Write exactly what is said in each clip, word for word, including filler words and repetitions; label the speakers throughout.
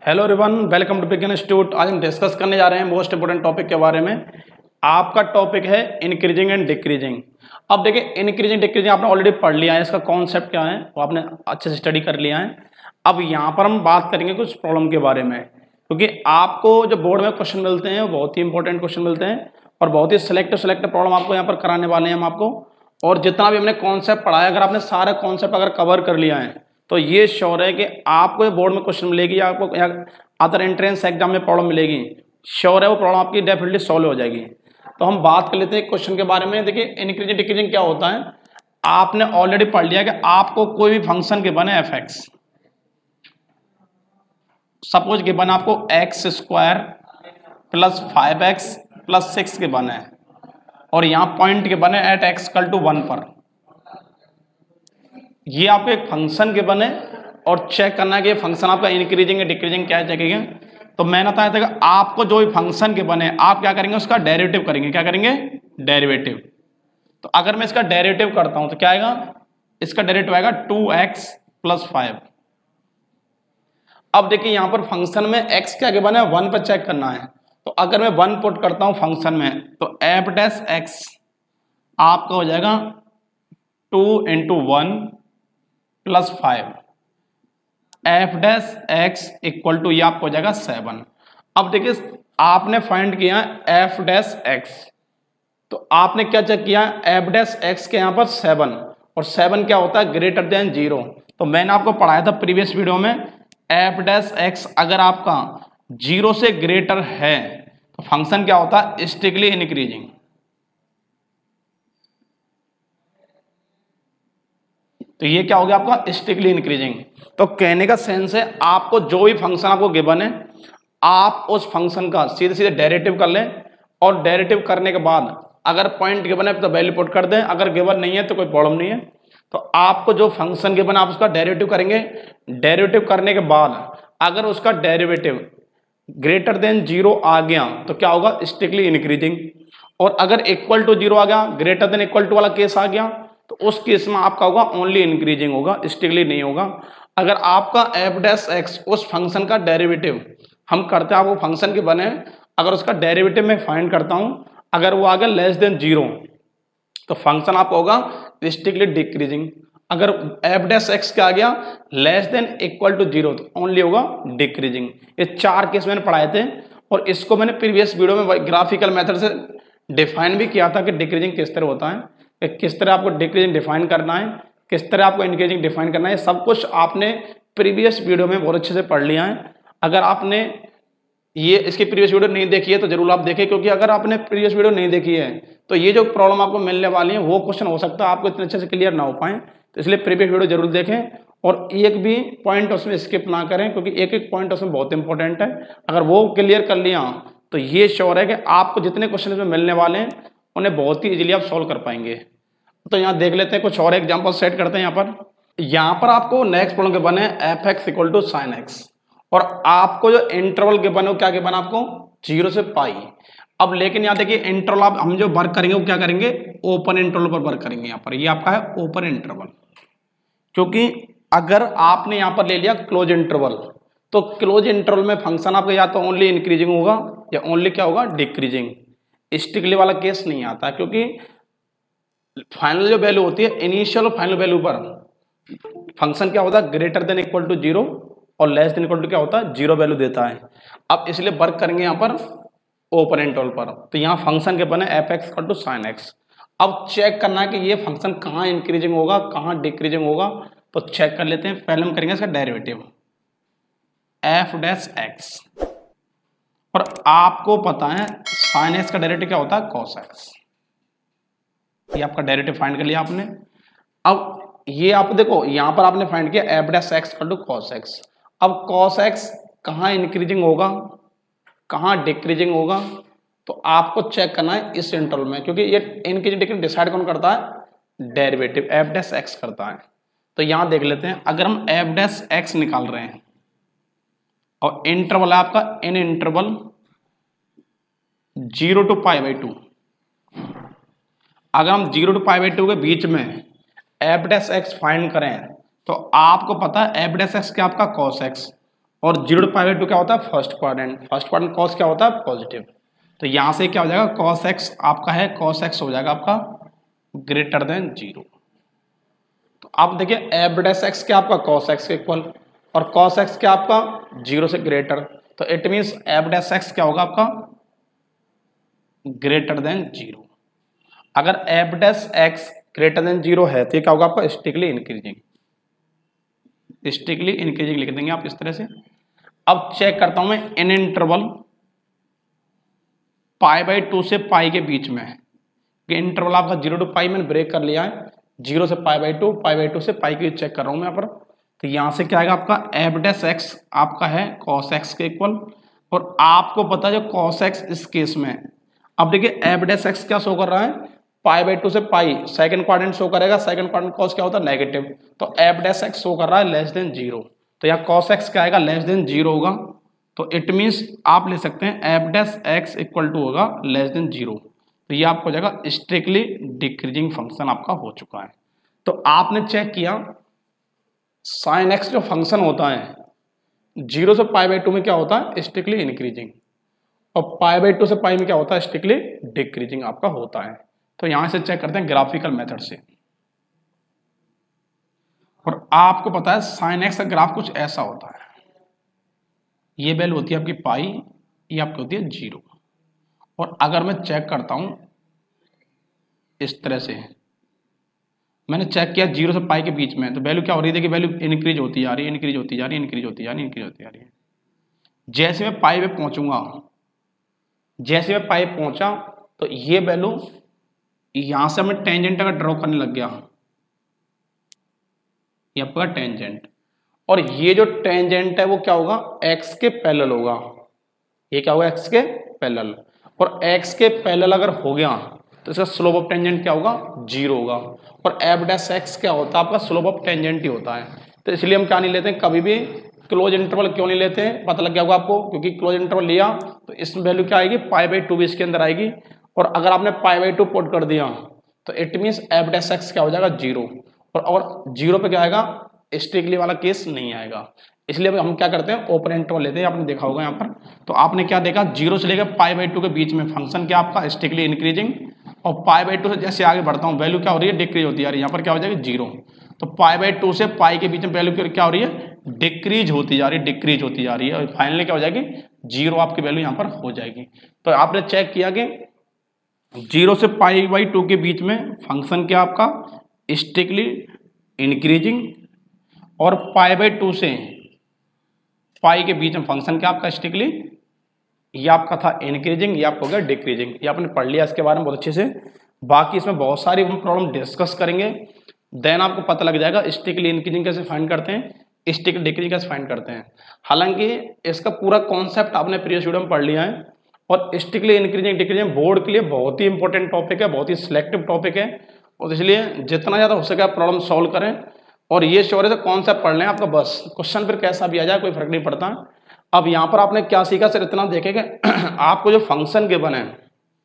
Speaker 1: Hello everyone, welcome to begin institute. आज हम discuss करने जा रहे हैं मोस्ट इंपोर्टेंट टॉपिक के बारे में। आपका टॉपिक है इंक्रीजिंग एंड डिक्रीजिंग। अब देखिए, इंक्रीजिंग डिक्रीजिंग आपने ऑलरेडी पढ़ लिया है, इसका कॉन्सेप्ट क्या है वो आपने अच्छे से स्टडी कर लिया है। अब यहाँ पर हम बात करेंगे कुछ प्रॉब्लम के बारे में, क्योंकि आपको जो बोर्ड में क्वेश्चन मिलते हैं वो बहुत ही इंपॉर्टेंट क्वेश्चन मिलते हैं और बहुत ही सिलेक्टिव सिलेक्टिव प्रॉब्लम आपको यहाँ पर कराने वाले हैं हम आपको। और जितना भी हमने कॉन्सेप्ट पढ़ा है, अगर आपने सारे कॉन्सेप्ट अगर कवर कर लिया है तो ये श्योर है कि आपको बोर्ड में क्वेश्चन मिलेगी या आपको या अदर एंट्रेंस एग्जाम में प्रॉब्लम मिलेगी, श्योर है वो प्रॉब्लम आपकी डेफिनेटली सॉल्व हो जाएगी। तो हम बात कर लेते हैं क्वेश्चन के बारे में। देखिए, इंक्रीजिंग डिक्रीजिंग क्या होता है, आपने ऑलरेडी पढ़ लिया कि आपको कोई भी फंक्शन के बने एफ एक्स, सपोज के बने आपको x square plus five x plus six के बने और यहाँ पॉइंट के बने eight x equal to one पर। ये आपके एक फंक्शन के बने और चेक करना है कि फंक्शन आपका इंक्रीजिंग या डिक्रीजिंग क्या चेकिंग। तो मैंने बताया था कि आपको जो भी फंक्शन के बने आप क्या करेंगे, उसका डेरिवेटिव करेंगे। क्या करेंगे? डेरिवेटिव। तो अगर मैं इसका डेरिवेटिव करता हूं तो क्या आएगा, इसका डेरिवेटिव आएगा टू एक्स प्लस फाइव। अब देखिए, यहां पर फंक्शन में एक्स के आगे बना है वन पर चेक करना है। तो अगर मैं वन पुट करता हूं फंक्शन में तो एफ डैश एक्स आपका हो जाएगा two into one plus five, f dash x equal to ये आपको हो जाएगा सेवन। अब देखिए, आपने फाइंड किया एफ डैश एक्स, तो आपने क्या चेक किया, एफ डैश एक्स के यहाँ पर सेवन, और सेवन क्या होता है, ग्रेटर देन जीरो। तो मैंने आपको पढ़ाया था प्रीवियस वीडियो में, एफ डैश एक्स अगर आपका जीरो से ग्रेटर है तो फंक्शन क्या होता है, स्ट्रिक्टली इंक्रीजिंग। तो ये क्या हो गया आपका, स्ट्रिक्टली इंक्रीजिंग। तो कहने का सेंस है, आपको जो भी फंक्शन आपको गिवन है आप उस फंक्शन का सीधे सीधे डेरिवेटिव कर लें, और डेरिवेटिव करने के बाद अगर पॉइंट गिवन है तो वैल्यू पुट कर दें, अगर गिवन नहीं है तो कोई प्रॉब्लम नहीं है। तो आपको जो फंक्शन गिवन है आप उसका डेरिवेटिव करेंगे। डेरिवेटिव करने के बाद अगर उसका डेरिवेटिव ग्रेटर देन जीरो आ गया तो क्या होगा, स्ट्रिक्टली इंक्रीजिंग। और अगर इक्वल टू जीरो आ गया, ग्रेटर देन इक्वल टू वाला केस आ गया, तो उस केस में आपका होगा ओनली इंक्रीजिंग होगा, स्ट्रिक्टली नहीं होगा। अगर आपका एफ डैश एक्स उस फंक्शन का डेरिवेटिव हम करते हैं, आपको फंक्शन के बने, अगर उसका डेरिवेटिव मैं फाइंड करता हूं, अगर वो आ गया लेस देन जीरो तो फंक्शन आपका होगा स्ट्रिक्टली डिक्रीजिंग। अगर एफ डैश एक्स क्या आ गया less than equal to zero तो ओनली होगा डिक्रीजिंग। ये चार केस मैंने पढ़ाए थे और इसको मैंने प्रीवियस वीडियो में ग्राफिकल मेथड से डिफाइन भी किया था कि डिक्रीजिंग किस तरह होता है, कि किस तरह आपको डिक्रीजिंग डिफाइन करना है, किस तरह आपको इंक्रीजिंग डिफाइन करना है। सब कुछ आपने प्रीवियस वीडियो में बहुत अच्छे से पढ़ लिया है। अगर आपने ये इसकी प्रीवियस वीडियो नहीं देखी है तो जरूर आप देखें, क्योंकि अगर आपने प्रीवियस वीडियो नहीं देखी है तो ये जो प्रॉब्लम आपको मिलने वाली है वो क्वेश्चन हो सकता है आपको इतने अच्छे से क्लियर ना हो पाए। तो इसलिए प्रीवियस वीडियो जरूर देखें और एक भी पॉइंट उसमें स्किप ना करें, क्योंकि एक एक पॉइंट उसमें बहुत इंपॉर्टेंट है। अगर वो क्लियर कर लिया तो ये श्योर है कि आपको जितने क्वेश्चन इसमें मिलने वाले हैं उन्हें बहुत ही इजीली आप सॉल्व कर पाएंगे। तो यहाँ देख लेते हैं, कुछ और एग्जाम्पल सेट करते हैं। यहाँ पर यहाँ पर आपको नेक्स्ट प्रॉब्लम के बने f x equal to sine x, और आपको जो इंटरवल के बने वो क्या के बना, आपको जीरो से पाई। अब लेकिन यहाँ देखिए, इंटरवल आप हम जो वर्क करेंगे वो क्या करेंगे, ओपन इंटरवल पर वर्क करेंगे। यहाँ पर ये आपका है ओपन इंटरवल, क्योंकि अगर आपने यहाँ पर ले लिया क्लोज इंटरवल तो क्लोज इंटरवल में फंक्शन आपका या तो ओनली इंक्रीजिंग होगा या ओनली क्या होगा, डिक्रीजिंग। स्ट्रिक्टली वाला केस नहीं आता, क्योंकि फाइनल जो वैल्यू होती है, इनिशियल और फाइनल वैल्यू पर फंक्शन क्या होता है, greater than equal to zero और लेस देन इक्वल टू क्या होता है, जीरो वैल्यू देता है। अब इसलिए वर्क करेंगे यहाँ पर ओपन इंटरवल पर। तो यहाँ फंक्शन के बने f x equal to sine x. अब चेक करना है कि ये फंक्शन कहाँ इंक्रीजिंग होगा कहाँ डिक्रीजिंग होगा, तो चेक कर लेते हैं। पहले हम करेंगे इसका डेरिवेटिव एफ डैश एक्स, और आपको पता है साइन एक्स का डेरिवेटिव क्या होता है, कॉस एक्स। ये आपका डेरिवेटिव फाइंड कर लिया आपने। अब ये आप देखो, यहां पर आपने फाइंड किया f dash x equal to cos x. अब कॉस एक्स कहाँ इंक्रीजिंग होगा कहाँ डिक्रीजिंग होगा, तो आपको चेक करना है इस इंटरवल में, क्योंकि ये इंक्रीजिंग डिक्रीजिंग डिसाइड कौन करता है, डेरिवेटिव एफ डैश एक्स करता है। तो यहां देख लेते हैं, अगर हम एफ डैश एक्स निकाल रहे हैं और इंटरवल है आपका in interval zero to pi by two, अगर हम zero to pi by two के बीच में एफ डैश एक्स फाइंड करें तो आपको पता है एफ डैश एक्स क्या आपका कॉस एक्स, और zero to pi by two क्या होता है first quadrant, first quadrant cos क्या होता है पॉजिटिव। तो यहाँ से क्या हो जाएगा कॉस एक्स आपका है, कॉस एक्स हो जाएगा आपका ग्रेटर देन जीरो। तो अब देखिए एफ डैश एक्स क्या आपका कॉस एक्स के इक्वल और कॉस एक्स क्या आपका जीरो से ग्रेटर, तो it means f dash x क्या होगा आपका ग्रेटर देन जीरो। अगर f dash x greater than zero है तो क्या होगा आपका स्ट्रिक्टली इंक्रीजिंग, स्ट्रिक्टली इंक्रीजिंग लिख देंगे आप इस तरह से। अब चेक करता हूं मैं in interval pi by two से पाई के बीच में, कि इंटरवल आपका जीरो टू पाई मैंने ब्रेक कर लिया है, जीरो से pi by two, pi by two से पाई के बीच चेक कर रहा हूं मैं यहाँ पर। तो यहां से क्या आएगा आपका एफ डैश एक्स आपका है कॉस एक्स के इक्वल, और आपको पता है जो कॉस एक्स इस केस में, अब देखिए एफ डैश एक्स क्या शो कर रहा है पाई बाई टू से पाई, सेकंड क्वाड्रेंट शो करेगा, सेकंड क्वाड्रेंट कॉस क्या होता है नेगेटिव, तो एफ डैश एक्स शो कर रहा है लेस देन जीरो, तो यहाँ कॉस एक्स क्या आएगा लेस देन जीरो होगा। तो इट मीन्स आप ले सकते हैं f dash x equal to होगा लेस देन जीरो, तो ये आपको हो जाएगा स्ट्रिक्टली डिक्रीजिंग फंक्शन आपका हो चुका है। तो आपने चेक किया साइन एक्स जो फंक्शन होता है जीरो से पाई बाई टू में क्या होता है स्ट्रिक्टली इंक्रीजिंग, और पाई बाई टू से पाई में क्या होता है स्ट्रिक्टली डिक्रीजिंग आपका होता है। तो यहां से चेक करते हैं ग्राफिकल मेथड से, और आपको पता है साइन एक्स का ग्राफ कुछ ऐसा होता है, ये वैल्यू होती है आपकी पाई, ये आपकी होती है जीरो, और अगर मैं चेक करता हूं इस तरह से, मैंने चेक किया जीरो से पाई के बीच में, तो वैल्यू क्या हो रही है देखिए वैल्यू इंक्रीज होती जा रही है, इंक्रीज होती जा रही है, इंक्रीज होती जा रही है, इंक्रीज होती जा रही है। जैसे मैं पाई पे पहुंचूंगा, जैसे मैं पाई पहुंचा तो ये वैल्यू यहां से मैं टेंजेंट अगर ड्रॉ करने लग गया, ये आपका टेंजेंट, और ये जो टेंजेंट है वो क्या होगा एक्स के पैरेलल होगा, ये क्या होगा एक्स के पैरेलल, और एक्स के पैरेलल अगर हो गया तो इसका स्लोप ऑफ टेंजेंट क्या होगा जीरो होगा, और एफ डैश एक्स क्या होता है आपका स्लोप ऑफ टेंजेंट ही होता है। तो इसलिए हम क्या नहीं लेते हैं कभी भी क्लोज इंटरवल, क्यों नहीं लेते हैं पता लग गया होगा आपको, क्योंकि क्लोज इंटरवल लिया तो इस वैल्यू क्या आएगी पाई बाई टू भी इसके अंदर आएगी, और अगर आपने पाई बाई टू पुट कर दिया तो it means f dash x क्या हो जाएगा जीरो, और और जीरो पे क्या आएगा स्ट्रिक्टली वाला केस नहीं आएगा। इसलिए हम क्या करते हैं ओपन इंटरवल लेते हैं, आपने देखा होगा यहाँ पर। तो आपने क्या देखा जीरो से लेकर पाई बाई टू के बीच में फंक्शन क्या आपका स्ट्रिक्टली इंक्रीजिंग, और पाई बाई टू से जैसे आगे बढ़ता हूँ वैल्यू क्या हो रही है डिक्रीज होती है, यहाँ पर क्या हो जाएगी जीरो, तो पाई बाई टू से पाई के बीच में वैल्यू क्या हो रही है डिक्रीज होती जा रही है, डिक्रीज होती जा रही है, और फाइनली क्या हो जाएगी जीरो आपकी वैल्यू यहाँ पर हो जाएगी। तो आपने चेक किया कि जीरो से पाई बाई टू के बीच में फंक्शन क्या आपका स्ट्रिक्टली इंक्रीजिंग, और पाई बाई टू से पाई के बीच में फंक्शन क्या आपका स्ट्रिक्टली, ये आपका था इंक्रीजिंग, ये आपको हो गया डिक्रीजिंग। ये आपने पढ़ लिया इसके बारे में बहुत अच्छे से, बाकी इसमें बहुत सारी हम प्रॉब्लम डिस्कस करेंगे, देन आपको पता लग जाएगा स्ट्रिक्टली इंक्रीजिंग कैसे फाइंड करते हैं, स्ट्रिक्टली डिक्रीजिंग कैसे फाइंड करते हैं। हालांकि इसका पूरा कॉन्सेप्ट आपने प्रीवियस वीडियो में पढ़ लिया है, और स्ट्रिक्टली इंक्रीजिंग डिक्रीजिंग बोर्ड के लिए बहुत ही इंपॉर्टेंट टॉपिक है, बहुत ही सिलेक्टिव टॉपिक है, और इसलिए जितना ज़्यादा हो सके आप प्रॉब्लम सॉल्व करें, और ये श्योर है कॉन्सेप्ट पढ़ लें आपका, बस क्वेश्चन फिर कैसा भी आ जाए कोई फर्क नहीं पड़ता। अब यहाँ पर आपने क्या सीखा सिर्फ इतना देखेंगे आपको जो फंक्शन गिवन है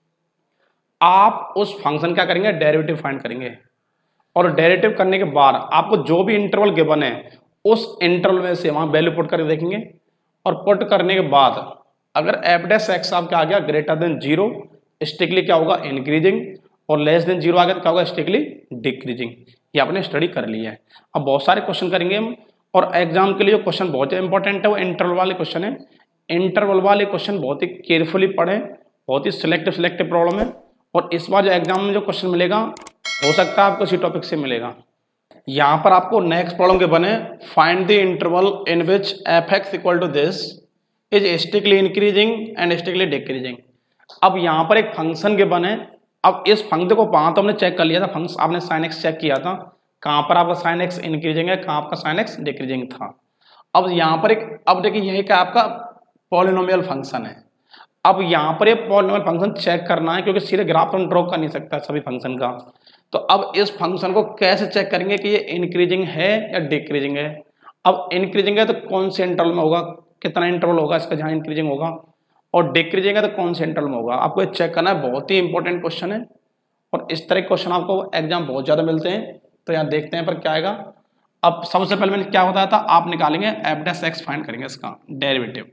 Speaker 1: आप उस फंक्शन क्या करेंगे डेरिवेटिव फाइंड करेंगे, और डेरिवेटिव करने के बाद आपको जो भी इंटरवल गिवन है उस इंटरवल में से वहां वैल्यू पुट करके देखेंगे, और पुट करने के बाद अगर एफ डैश एक्स आपका आ गया ग्रेटर देन जीरो स्ट्रिक्टली क्या होगा इंक्रीजिंग, और लेस देन जीरो आ गया तो क्या होगा स्ट्रिक्टली डिक्रीजिंग। ये आपने स्टडी कर लिया है। अब बहुत सारे क्वेश्चन करेंगे हम, और एग्जाम के लिए जो क्वेश्चन बहुत इंपॉर्टेंट है वो इंटरवल वाले क्वेश्चन है। इंटरवल वाले क्वेश्चन बहुत ही केयरफुली पढ़ें, बहुत ही सिलेक्टिव सिलेक्टिव प्रॉब्लम है, और इस बार जो एग्जाम में जो क्वेश्चन मिलेगा हो सकता है आपको इसी टॉपिक से मिलेगा। यहाँ पर आपको नेक्स्ट प्रॉब्लम के बने find the interval in which f x equal to this is strictly increasing and strictly decreasing. अब यहाँ पर एक फंक्शन के बने, अब इस फंक्शन को वहां तो हमने चेक कर लिया था, फंक्शन आपने साइन एक्स चेक किया था, कहाँ पर आपका साइन एक्स इंक्रीजिंग है, कहाँ आपका साइन एक्स डिक्रीजिंग था। अब यहाँ पर एक, अब देखिए यही का आपका पॉलिनोमियल फंक्शन है। अब यहाँ पर ये पॉलिनोमियल फंक्शन चेक करना है, क्योंकि सीधे ग्राफ तो हम ड्रॉ कर नहीं सकता सभी फंक्शन का। तो अब इस फंक्शन को कैसे चेक करेंगे कि ये इंक्रीजिंग है या डिक्रीजिंग है। अब इंक्रीजिंग है तो कौन से इंटरवल में होगा, कितना इंटरवल होगा इसका जहाँ इंक्रीजिंग होगा, और डिक्रीजिंग है तो कौन से इंटरवल में होगा, आपको ये चेक करना है। बहुत ही इंपॉर्टेंट क्वेश्चन है, और इस तरह के क्वेश्चन आपको एग्जाम बहुत ज़्यादा मिलते हैं। तो यहाँ देखते हैं पर क्या आएगा। अब सबसे पहले मैंने क्या बताया था, आप निकालेंगे एफ डैश एक्स फाइंड करेंगे इसका डेरिवेटिव।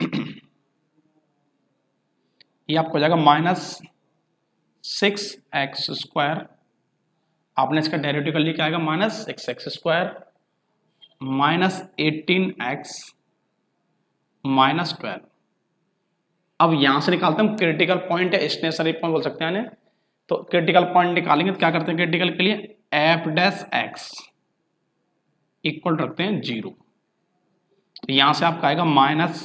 Speaker 1: ये आपको हो जाएगा माइनस सिक्स एक्स स्क्वायर, आपने इसका डेरिवेटिव कर लिया, क्या आएगा minus six x square minus eighteen x minus twelve. अब यहां से निकालते हैं हम क्रिटिकल पॉइंट या स्टेशनरी पॉइंट बोल सकते हैं ना, तो क्रिटिकल पॉइंट निकालेंगे तो क्या करते हैं क्रिटिकल के लिए, एफ डैश एक्स इक्वल रखते हैं जीरो। तो यहां से आपका आएगा minus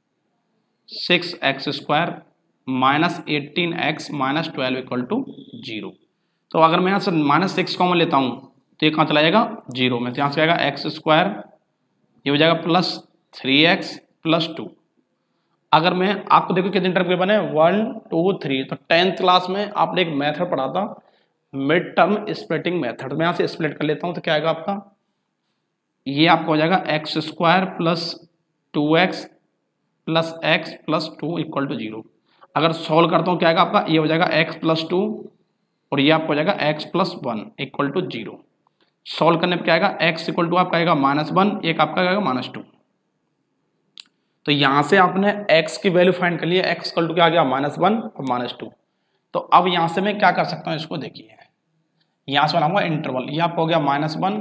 Speaker 1: six x square minus eighteen x minus twelve equal to zero. तो अगर मैं यहाँ से माइनस सिक्स कॉमन लेता हूँ तो ये कहाँ चला जाएगा जीरो में, तो यहाँ से आएगा एक्स स्क्वायर, ये हो जाएगा plus three x plus two. अगर मैं आपको देखो कितने टर्म के बने, वन टू थ्री, तो टेंथ क्लास में आपने एक मेथड पढ़ा था मिड टर्म स्प्लिटिंग मेथड, मैं यहाँ से स्प्लिट कर लेता हूँ तो क्या आएगा आपका, ये आपका हो जाएगा x square plus two x plus x plus two equal to zero. अगर सॉल्व करता हूँ क्या आएगा आपका, ये हो जाएगा एक्स प्लस टू और ये आपको हो जाएगा x plus one equal to zero. Solve करने पर क्या आएगा, एक्स इक्वल टू आपका आएगा माइनस वन, एक आपका आएगा माइनस टू। तो यहाँ से आपने x की वैल्यू फाइंड कर लिया, x इक्वल टू क्या आ गया माइनस वन और माइनस टू। तो अब यहाँ से मैं क्या कर सकता हूँ, इसको देखिए, यहाँ से बनाऊंगा इंटरवल, ये आपको हो गया माइनस वन।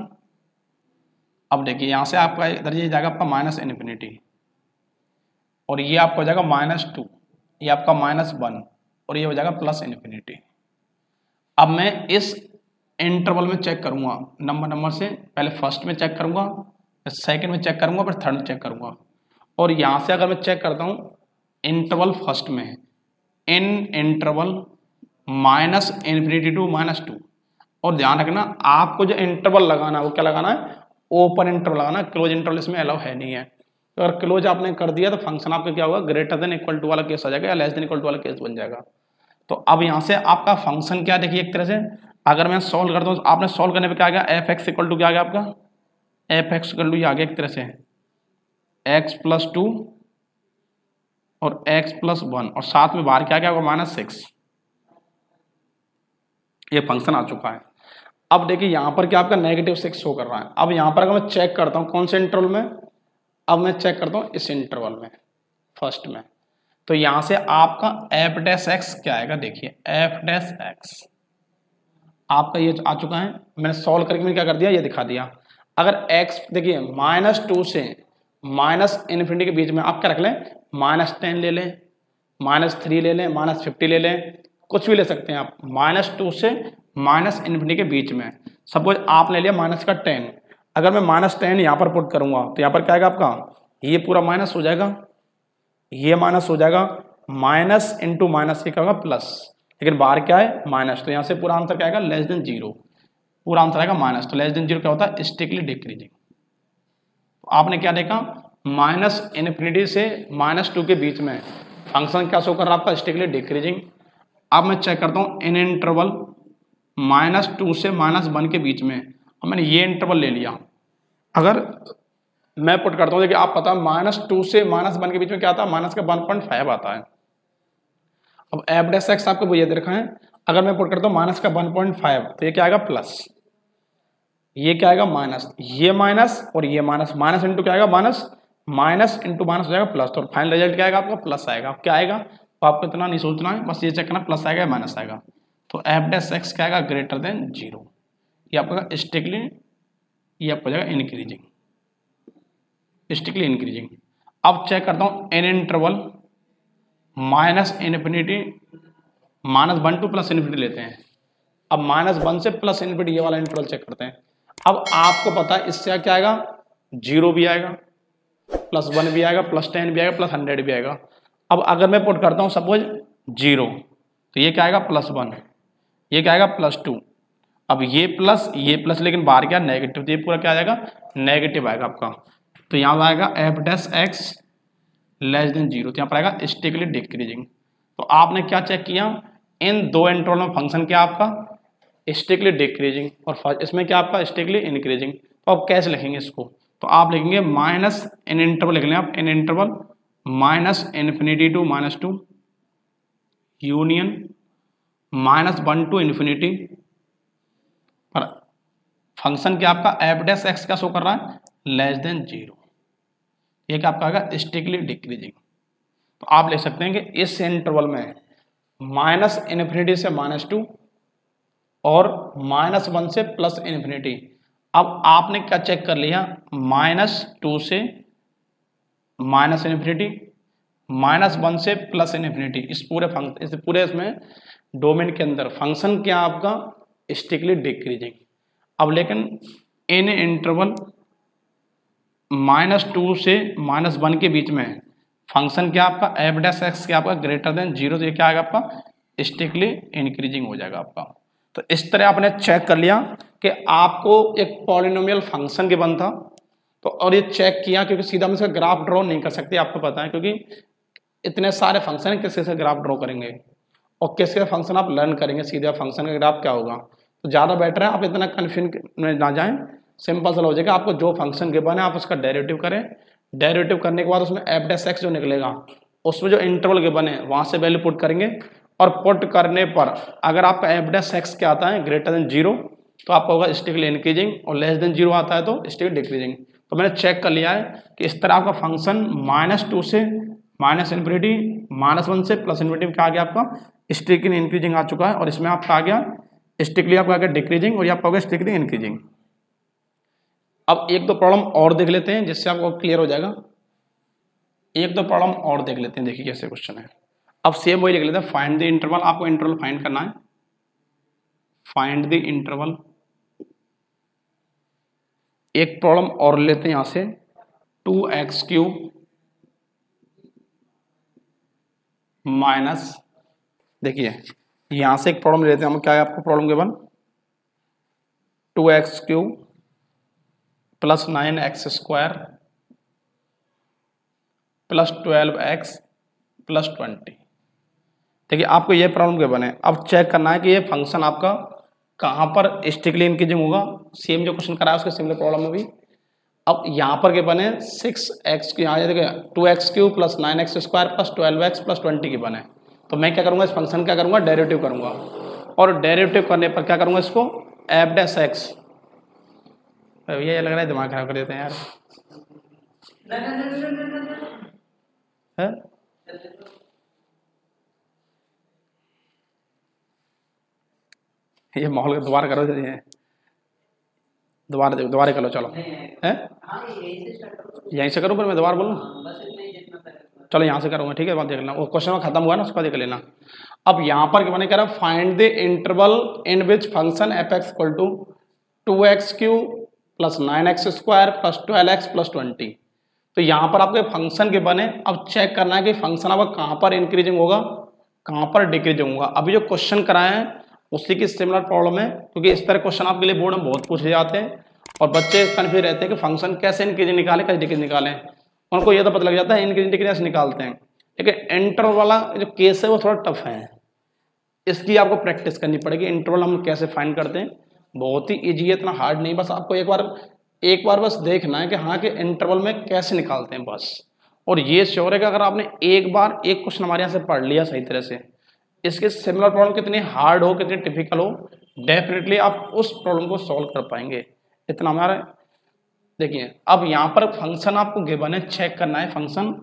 Speaker 1: अब देखिए यहाँ से आपका इधर ये जाएगा आपका माइनस इन्फिनिटी और ये आपको हो जाएगा माइनस टू, ये आपका माइनस वन और ये हो जाएगा प्लस इन्फिनिटी। अब मैं इस इंटरवल में चेक करूंगा नंबर नंबर से, पहले फर्स्ट में चेक करूंगा, फिर सेकंड में चेक करूंगा, फिर थर्ड में चेक करूंगा। और यहाँ से अगर मैं चेक करता हूँ इंटरवल फर्स्ट में, in interval minus infinity to minus two, और ध्यान रखना आपको जो इंटरवल लगाना है वो क्या लगाना है, ओपन इंटरवल लगाना है, क्लोज इंटरवल इसमें अलाउ है नहीं है। तो अगर क्लोज आपने कर दिया तो फंक्शन आपका क्या होगा, ग्रेटर देन इक्वल टू वाला केस आ जाएगा या लेस देन इक्वल टू वाला केस बन जाएगा। तो अब यहाँ से आपका फंक्शन क्या देखिए, एक तरह से अगर मैं सॉल्व करता हूँ, आपने सॉल्व करने पे क्या आ गया, एफ एक्स इक्वल टू क्या आ गया आपका, एफ एक्स इक्वल टू ये आ गया एक तरह से एक्स प्लस टू और एक्स प्लस वन और साथ में बाहर क्या क्या होगा माइनस सिक्स, ये फंक्शन आ चुका है। अब देखिए यहाँ पर क्या आपका नेगेटिव सिक्स शो कर रहा है। अब यहाँ पर अगर मैं चेक करता हूँ कौन से इंटरवल में, अब मैं चेक करता हूँ इस इंटरवल में फर्स्ट में, तो यहाँ से आपका एफ डैश एक्स क्या आएगा, देखिए एफ डैश एक्स आपका ये आ चुका है। मैंने सॉल्व करके मैंने क्या कर दिया, ये दिखा दिया। अगर एक्स देखिए माइनस टू से माइनस इन्फिनिटी के बीच में आप क्या रख लें, माइनस टेन ले लें, माइनस थ्री ले लें, माइनस फिफ्टी ले लें, कुछ भी ले सकते हैं आप। माइनस टू से माइनस इन्फिनिटी के बीच में सपोज आपने लिया माइनस का टेन, अगर मैं माइनस टेन यहाँ पर पुट करूँगा तो यहाँ पर क्या आएगा आपका, ये पूरा माइनस हो जाएगा, ये माइनस हो जाएगा, माइनस इंटू माइनस ये क्या होगा प्लस, लेकिन बाहर क्या है माइनस, तो यहाँ से पूरा आंसर क्या आएगा लेस देन जीरो, पूरा आंसर आएगा माइनस। तो लेस देन जीरो क्या होता है, स्ट्रिक्टली डिक्रीजिंग। आपने क्या देखा, माइनस इन्फिनिटी से माइनस टू के बीच में फंक्शन क्या शो कर रहा है आपका, स्ट्रिक्टली डिक्रीजिंग। अब मैं चेक करता हूँ इन इंटरवल माइनस टू से माइनस वन के बीच में, अब मैंने ये इंटरवल ले लिया, अगर मैं पुट करता हूँ देखिए आप पता माइनस टू से माइनस वन के बीच में क्या आता है, माइनस का वन पॉइंट फाइव आता है। अब एफ डैश एक्स आपको वो ये दे रखा है, अगर मैं पुट करता हूँ माइनस का वन पॉइंट फाइव तो ये क्या आएगा प्लस, ये क्या आएगा माइनस, ये माइनस और ये माइनस, माइनस इंटू क्या आएगा माइनस, माइनस इंटू माइनस हो जाएगा प्लस, तो फाइनल रिजल्ट क्या आएगा आपका प्लस आएगा। अब क्या आएगा तो आपको इतना नहीं सोचना है, बस ये चेक करना प्लस आएगा या माइनस आएगा। तो एफ डैश एक्स क्या आएगा ग्रेटर देन जीरो, ये आपका स्ट्रिक्टली ये आपको जाएगा इंक्रीजिंग, स्ट्रिक्टली इंक्रीजिंग। अब चेक करता हूँ in interval minus infinity minus one to plus infinity लेते हैं। अब माइनस वन से प्लस इन्फिनिटी ये वाला इंटरवल चेक करते हैं। अब आपको पता है इससे क्या आएगा, जीरो भी आएगा, प्लस वन भी आएगा, प्लस टेन भी आएगा, प्लस हंड्रेड भी आएगा। अब अगर मैं पुट करता हूँ सपोज जीरो, तो ये क्या आएगा प्लस वन, ये क्या आएगा प्लस टू। अब ये प्लस ये प्लस, लेकिन बाहर क्या नेगेटिव, तो ये पूरा क्या आ जाएगा नेगेटिव आएगा आपका। तो यहाँ आएगा f dash x less than zero, तो यहाँ पर आएगा स्ट्रिक्टली डिक्रीजिंग। तो आपने क्या चेक किया, इन दो इंटरवल में फंक्शन क्या आपका स्ट्रिक्टली डिक्रीजिंग और इसमें क्या आपका स्ट्रिक्टली इंक्रीजिंग। तो आप कैसे लिखेंगे इसको, तो आप लिखेंगे माइनस इन इंटरवल लिख लें आप, in interval minus infinity to minus two union minus one to infinity पर फंक्शन क्या आपका एफ डैश एक्स का शो कर रहा है लेस देन जीरो, ये क्या आपका आएगा स्ट्रिक्टली डिक्रीजिंग। तो आप ले सकते हैं कि इस इंटरवल में माइनस इन्फिनिटी से माइनस टू और माइनस वन से प्लस इन्फिनिटी। अब आपने क्या चेक कर लिया, माइनस टू से माइनस इन्फिनिटी, माइनस वन से प्लस इन्फिनिटी, इस पूरे फंक्शन इस पूरे इसमें डोमेन के अंदर फंक्शन क्या आपका स्ट्रिक्टली डिक्रीजिंग। अब लेकिन इन इंटरवल माइनस टू से माइनस वन के बीच में फंक्शन क्या आपका एफ डैश एक्स क्या आपका ग्रेटर देन जीरो, तो ये क्या आएगा आपका स्ट्रिक्टली इंक्रीजिंग हो जाएगा आपका। तो इस तरह आपने चेक कर लिया कि आपको एक पॉलिनोमियल फंक्शन गिवन था, तो और ये चेक किया क्योंकि सीधा हम इसका ग्राफ ड्रॉ नहीं कर सकते, आपको पता है, क्योंकि इतने सारे फंक्शन है, किसके से ग्राफ ड्रॉ करेंगे और किसके फंक्शन आप लर्न करेंगे सीधा फंक्शन का ग्राफ क्या होगा। तो ज़्यादा बेटर है आप इतना कन्फ्यूज में ना जाएं, सिंपल सा हो जाएगा। आपको जो फंक्शन गिवन है आप उसका डेरिवेटिव करें, डेरिवेटिव करने के बाद उसमें एफ डैश एक्स जो निकलेगा उसमें जो इंटरवल गिवन है वहाँ से वैल्यू पुट करेंगे, और पुट करने पर अगर आपका एफ डैश एक्स क्या आता है ग्रेटर देन जीरो तो आपका होगा स्ट्रिक्टली इंक्रीजिंग, और लेस देन जीरो आता है तो स्ट्रिक्टली डिक्रीजिंग। तो मैंने चेक कर लिया है कि इस तरह आपका फंक्शन माइनस टू से माइनस इन्फिनिटी, माइनस वन से प्लस इन्फिनिटी क्या आ गया आपका स्ट्रिक्टली इंक्रीजिंग आ चुका है, और इसमें आपका आ गया स्ट्रिक्टली आपका आ गया डिक्रीजिंग, और ये आपका हो गया स्ट्रिक्टली इंक्रीजिंग। अब एक दो प्रॉब्लम और देख लेते हैं जिससे आपको क्लियर हो जाएगा। एक दो प्रॉब्लम और देख लेते हैं, देखिए कैसे क्वेश्चन है। अब सेम वही देख लेते हैं, फाइंड द इंटरवल, आपको इंटरवल फाइंड करना है। फाइंड द इंटरवल, एक प्रॉब्लम और लेते हैं यहां से, टू एक्स क्यूब माइनस, देखिए यहां से एक प्रॉब्लम लेते हैं हम, क्या है आपको problem given, two x cube plus nine x square plus twelve x plus twenty. देखिए आपको ये प्रॉब्लम गिवन है, अब चेक करना है कि ये फंक्शन आपका कहाँ पर स्ट्रिक्टली इंक्रीजिंग होगा। सेम जो क्वेश्चन कराया उसके सिमिलर प्रॉब्लम में भी। अब यहाँ पर गिवन है सिक्स एक्स, यहाँ देखिए two x cube plus nine x square plus twelve x plus twenty given है। तो मैं क्या करूँगा, इस फंक्शन क्या करूँगा, डेरिवेटिव करूँगा, और डेरिवेटिव करने पर क्या करूँगा, इसको एफ डैश एक्स, ये लग रहा है दिमाग खराब कर देते हैं यार, है? ये माहौल का दोबारा करो, दोबारा देखो, दोबारा करो, चलो है यहीं से करूँ, पर मैं दोबारा बोलूँ, चलो यहाँ से करूँगा, ठीक है, बात देख लेना, वो क्वेश्चन खत्म हुआ ना उसका देख लेना। अब यहाँ पर मैंने कह रहा find the interval in which function f x equal to two x cube plus nine x square plus twelve x plus twenty. तो यहाँ पर आपके फंक्शन के बने, अब चेक करना है कि फंक्शन आपका कहाँ पर इंक्रीजिंग होगा, कहाँ पर डिक्रीजिंग होगा। अभी जो क्वेश्चन कराए हैं उसी की सिमिलर प्रॉब्लम है, क्योंकि इस तरह क्वेश्चन आपके लिए बोर्ड में बहुत पूछे जाते हैं और बच्चे कन्फ्यूज रहते हैं कि फंक्शन कैसे इंक्रीजिंग निकाले, कैसे डिक्रीज निकालें। उनको ये तो पता लग जाता है इंक्रीजिंग डिक्रीज निकालते हैं, लेकिन इंटरवल वाला जो केस है वो थोड़ा टफ है, इसकी आपको प्रैक्टिस करनी पड़ेगी। इंटरवल हम कैसे फाइंड करते हैं, बहुत ही ईजी है, इतना हार्ड नहीं, बस आपको एक बार एक बार बस देखना है कि हाँ कि इंटरवल में कैसे निकालते हैं बस। और ये श्योर है कि अगर आपने एक बार एक क्वेश्चन हमारे यहाँ से पढ़ लिया सही तरह से, इसके सिमिलर प्रॉब्लम कितनी हार्ड हो, कितनी टिपिकल हो, डेफिनेटली आप उस प्रॉब्लम को सॉल्व कर पाएंगे। इतना हमारा देखिए। अब यहाँ पर फंक्शन आपको गिवन है, चेक करना है फंक्शन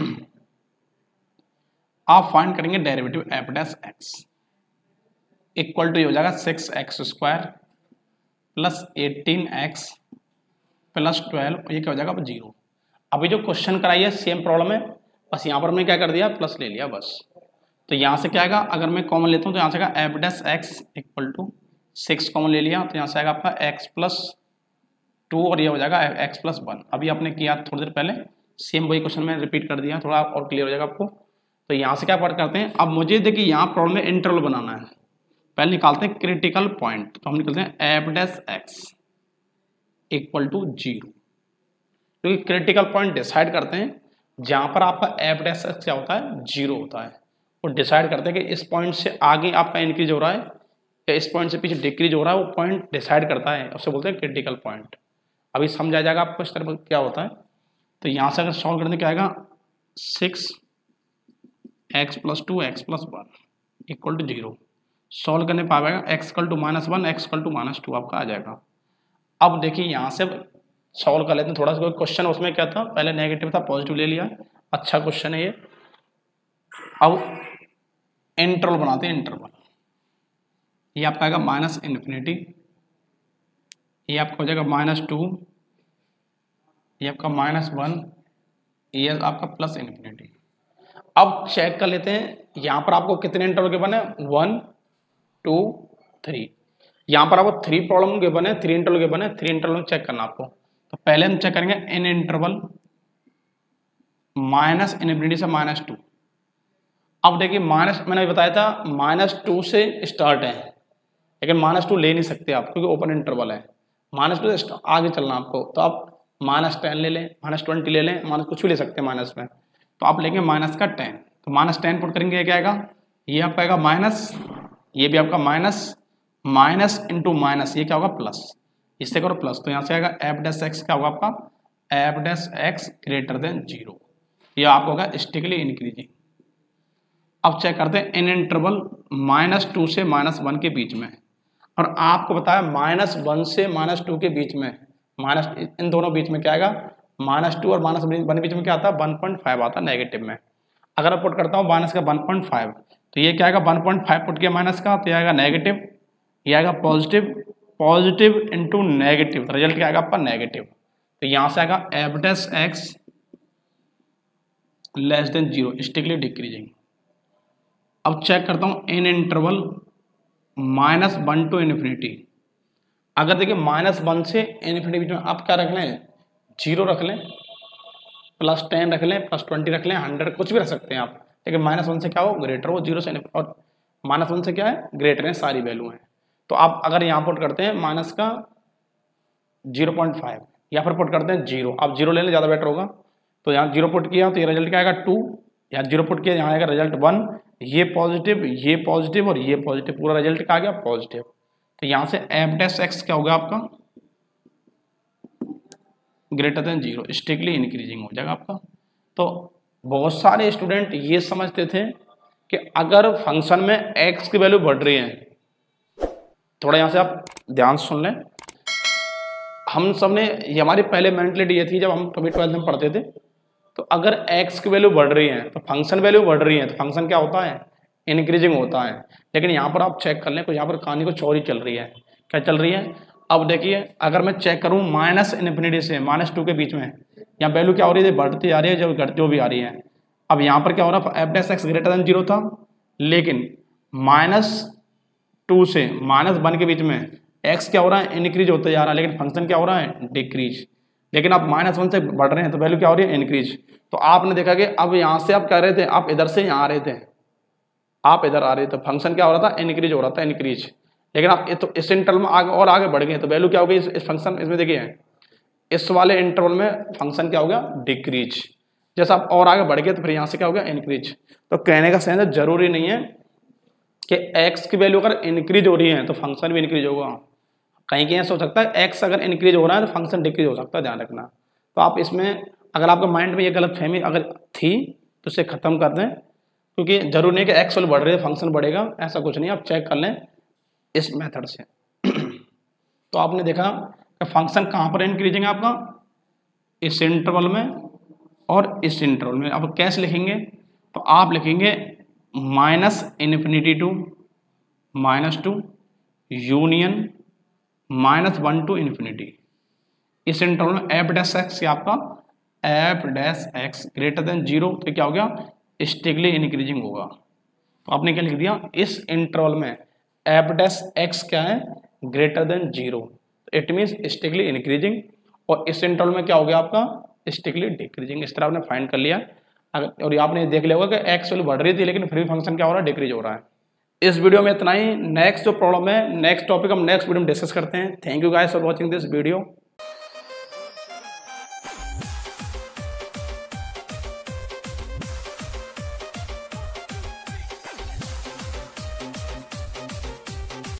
Speaker 1: आप फाइंड करेंगे derivative f dash x equal to हो जाएगा six x square plus eighteen x plus twelve, ये क्या हो जाएगा अब जीरो। अभी जो क्वेश्चन कराई है सेम प्रॉब्लम है, बस यहाँ पर हमने क्या कर दिया, प्लस ले लिया बस। तो यहाँ से क्या आएगा, अगर मैं कॉमन लेता हूँ तो यहाँ से आएगा f dash x equal to six common ले लिया, तो यहाँ से आएगा आपका एक्स प्लस टू और ये हो जाएगा एक्स प्लस वन। अभी आपने किया थोड़ी देर पहले, सेम वही क्वेश्चन में रिपीट कर दिया, थोड़ा और क्लियर हो जाएगा आपको। तो यहाँ से क्या वर्क करते हैं, अब मुझे देखिए यहाँ प्रॉब्लम में इंटरवल बनाना है, पहले निकालते हैं क्रिटिकल पॉइंट। तो हम निकलते हैं f dash x equal to zero, क्योंकि क्रिटिकल पॉइंट डिसाइड करते हैं जहाँ पर आपका एफ डैश एक्स क्या होता है, जीरो होता है, और डिसाइड करते हैं कि इस पॉइंट से आगे आपका इंक्रीज हो रहा है या इस पॉइंट से पीछे डिक्रीज हो रहा है, वो पॉइंट डिसाइड करता है, उससे बोलते हैं क्रिटिकल पॉइंट। अभी समझा जाएगा आपको इस तरह क्या होता है। तो यहाँ से अगर सॉल्व करने क्या आएगा, six x plus two x plus one equal to zero. Solve करने पाएगा x equal to minus one x equal to minus two आपका आ जाएगा। अब देखिए यहाँ से सॉल्व कर लेते हैं थोड़ा सा। कोई क्वेश्चन उसमें क्या था, पहले नेगेटिव था पॉजिटिव ले लिया, अच्छा क्वेश्चन है ये। अब इंटरवल बनाते हैं, इंटरवल ये आपका आएगा माइनस इन्फिनिटी, ये आपका हो जाएगा माइनस टू, ये आपका माइनस वन, ये आपका प्लस इन्फिनिटी। अब चेक कर लेते हैं यहाँ पर आपको कितने इंटरवल के बने, वन टू थ्री। यहाँ पर आपको थ्री प्रॉब्लम के बने, थ्री इंटरवल के बने, थ्री इंटरवल चेक करना आपको। तो पहले हम चेक करेंगे इन इंटरवल माइनस इन्फिनिटी से माइनस टू। अब देखिए माइनस, मैंने बताया था माइनस टू से स्टार्ट है, लेकिन माइनस टू ले नहीं सकते आप क्योंकि ओपन इंटरवल है। माइनस टू से आगे चलना आपको, तो आप माइनस टेन ले लें, माइनस ट्वेंटी ले लें, माइनस कुछ भी ले सकते हैं माइनस में। तो आप लेंगे माइनस का टेन, तो माइनस टेन पुट करेंगे क्या आएगा, ये आपका आएगा माइनस, ये भी आपका माइनस, माइनस इंटू माइनस, ये क्या होगा प्लस, इससे करो प्लस। तो यहाँ से आएगा एफ डैश एक्स क्या होगा आपका, f dash x greater than zero, ये आपको होगा स्टिकली इंक्रीजिंग। अब चेक करते हैं इन इंटरवल माइनस टू से माइनस वन के बीच में, और आपको बताया माइनस वन से माइनस टू के बीच में, माइनस इन दोनों बीच में क्या आएगा, माइनस टू और माइनस वन बीच में क्या आता है, वन पॉइंट फाइव आता है नेगेटिव में। अगर मैं पुट करता हूँ माइनस का वन पॉइंट फाइव, तो ये क्या आएगा, वन पॉइंट फाइव पुट किया माइनस का, तो ये आएगा नेगेटिव, ये आएगा positive, positive into negative, result क्या आएगा आपका नेगेटिव। तो यहाँ से आएगा f dash x less than zero, strictly decreasing. अब चेक करता हूँ in interval minus one to infinity. अगर देखिए माइनस वन से इन्फिनिटी बीच में आप क्या रख लें, जीरो रख लें, प्लस टेन रख लें, प्लस ट्वेंटी रख लें, हंड्रेड कुछ भी रख सकते हैं आप, लेकिन माइनस वन से क्या हो ग्रेटर हो, जीरो से और माइनस वन से क्या है ग्रेटर है, सारी वैल्यू है। तो आप अगर यहाँ पुट करते हैं माइनस का जीरो पॉइंट फाइव, या फिर पुट करते हैं जीरो, आप जीरो ले लें ज़्यादा बेटर होगा। तो यहाँ जीरो पुट किया तो ये रिजल्ट क्या आएगा टू, यहाँ जीरो पुट किया यहाँ आएगा रिजल्ट वन, ये पॉजिटिव, ये पॉजिटिव और ये पॉजिटिव, पूरा रिजल्ट क्या आ गया पॉजिटिव। तो यहाँ से एफ डैश एक्स क्या होगा आपका greater than zero, strictly increasing हो जाएगा आपका। तो बहुत सारे स्टूडेंट ये समझते थे कि अगर फंक्शन में एक्स की वैल्यू बढ़ रही है, थोड़ा यहाँ से आप ध्यान सुन लें, हम सब ने ये हमारी पहले मेंटलिटी ये थी जब हम कभी ट्वेल्थ में पढ़ते थे, तो अगर x की वैल्यू बढ़ रही है तो फंक्शन वैल्यू बढ़ रही है, तो फंक्शन क्या होता है इंक्रीजिंग होता है। लेकिन यहाँ पर आप चेक कर लें, तो यहाँ पर कहानी को चोरी चल रही है, क्या चल रही है। अब देखिए अगर मैं चेक करूँ माइनस इन्फिनिटी से माइनस टू के बीच में, यहाँ वैल्यू क्या हो रही है, बढ़ती आ रही है, जो घटती हुई भी आ रही है। अब यहाँ पर क्या हो रहा है, f dash x greater than zero था, लेकिन माइनस टू से माइनस वन के बीच में एक्स क्या हो रहा है इंक्रीज होता जा रहा है, लेकिन फंक्शन क्या हो रहा है डिक्रीज। लेकिन आप माइनस वन से बढ़ रहे हैं तो वैल्यू क्या हो रही है इंक्रीज। तो आपने देखा कि अब यहाँ से आप कह रहे थे, आप इधर से यहाँ आ रहे थे, आप इधर आ रहे थे, फंक्शन क्या हो रहा था इंक्रीज हो रहा था, इंक्रीज। लेकिन आप तो इस इंटरवल में आगे और आगे बढ़ गए तो वैल्यू क्या हो गई इस, इस फंक्शन, इसमें देखिए इस वाले इंटरवल में फंक्शन क्या हो गया डिक्रीज। जैसा आप और आगे बढ़ गए तो फिर यहाँ से क्या हो गया इंक्रीज। तो कहने का सेंस जरूरी नहीं है कि एक्स की वैल्यू अगर इंक्रीज हो रही है तो फंक्शन भी इंक्रीज होगा। कहीं कहीं ऐसा हो सकता है एक्स अगर इंक्रीज हो रहा है तो फंक्शन डिक्रीज हो सकता है, ध्यान रखना। तो आप इसमें अगर आपके माइंड में ये गलत फहमी अगर थी तो इसे खत्म कर दें, क्योंकि जरूरी नहीं है कि एक्स वैल्यू बढ़ रही है फंक्शन बढ़ेगा, ऐसा कुछ नहीं। आप चेक कर लें इस मेथड से। तो आपने देखा कि फंक्शन कहाँ पर इंक्रीजिंग है आपका, इस इंटरवल में और इस इंटरवल में। अब कैसे लिखेंगे, तो आप लिखेंगे minus infinity to minus two union minus one to infinity. इस इंटरवल में एफ डैश एक्स आपका f dash x greater than zero, तो क्या हो गया स्टिकली इंक्रीजिंग होगा। तो आपने क्या लिख दिया, इस इंटरवल में एफ डैश एक्स क्या है greater than zero, it means strictly increasing. और इस इंटरवल में क्या हो गया आपका स्टिकली डिक्रीजिंग। इस तरह आपने फाइंड कर लिया। अगर और आपने देख लिया होगा कि एक्स वैल्यू बढ़ रही थी लेकिन फिर भी फंक्शन क्या हो रहा है डिक्रीज हो रहा है। इस वीडियो में इतना ही। नेक्स्ट जो प्रॉब्लम है, नेक्स्ट टॉपिक हम नेक्स्ट वीडियो में डिस्कस करते हैं। Thank you guys for watching this video.